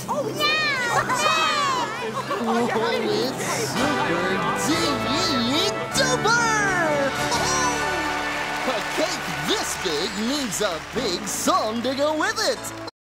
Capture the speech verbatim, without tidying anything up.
Oh, no! Oh, it's super duper! A cake this big needs a big song to go with it!